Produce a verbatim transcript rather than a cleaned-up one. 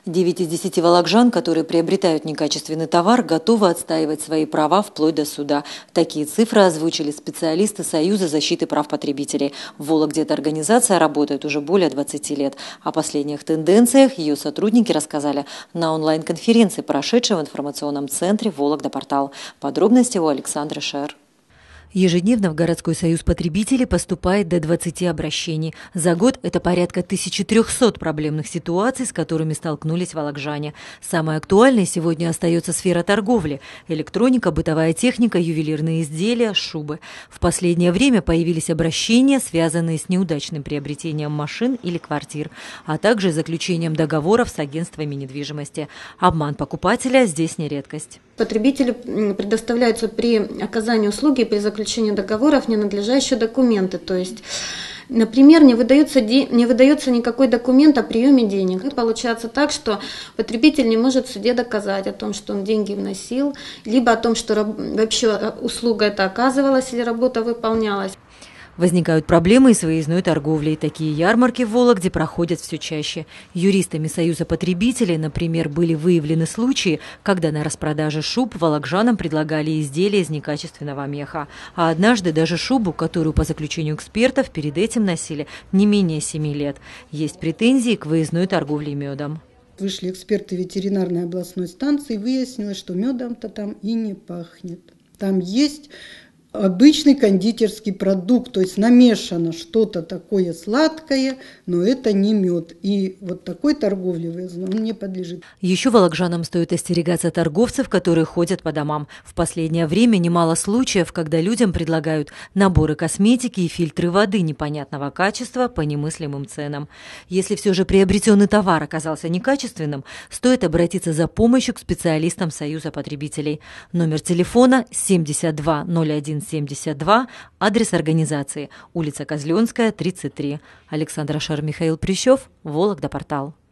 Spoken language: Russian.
девять из десяти вологжан, которые приобретают некачественный товар, готовы отстаивать свои права вплоть до суда. Такие цифры озвучили специалисты Союза защиты прав потребителей. В Вологде эта организация работает уже более двадцати лет. О последних тенденциях ее сотрудники рассказали на онлайн-конференции, прошедшей в информационном центре «Вологда-портал». Подробности у Александры Шер. Ежедневно в городской союз потребителей поступает до двадцати обращений. За год это порядка тысячи трёхсот проблемных ситуаций, с которыми столкнулись вологжане. Самой актуальной сегодня остается сфера торговли – электроника, бытовая техника, ювелирные изделия, шубы. В последнее время появились обращения, связанные с неудачным приобретением машин или квартир, а также заключением договоров с агентствами недвижимости. Обман покупателя здесь не редкость. Потребителю предоставляются при оказании услуги, при заключении договоров ненадлежащие документы. То есть, например, не выдается, не выдается никакой документ о приеме денег. Получается так, что потребитель не может в суде доказать о том, что он деньги вносил, либо о том, что вообще услуга эта оказывалась или работа выполнялась. Возникают проблемы и с выездной торговлей. Такие ярмарки в Вологде проходят все чаще. Юристами Союза потребителей, например, были выявлены случаи, когда на распродаже шуб вологжанам предлагали изделия из некачественного меха. А однажды даже шубу, которую по заключению экспертов перед этим носили не менее семи лет. Есть претензии к выездной торговле медом. Вышли эксперты ветеринарной областной станции, выяснилось, что медом-то там и не пахнет. Там есть обычный кондитерский продукт, то есть намешано что-то такое сладкое, но это не мед. И вот такой торговле выездной он не подлежит. Еще вологжанам стоит остерегаться торговцев, которые ходят по домам. В последнее время немало случаев, когда людям предлагают наборы косметики и фильтры воды непонятного качества по немыслимым ценам. Если все же приобретенный товар оказался некачественным, стоит обратиться за помощью к специалистам Союза потребителей. Номер телефона семьдесят два ноль один семьдесят два, адрес организации, улица Козленская, тридцать три. Александра Шер, Михаил Прищев, Вологда-портал.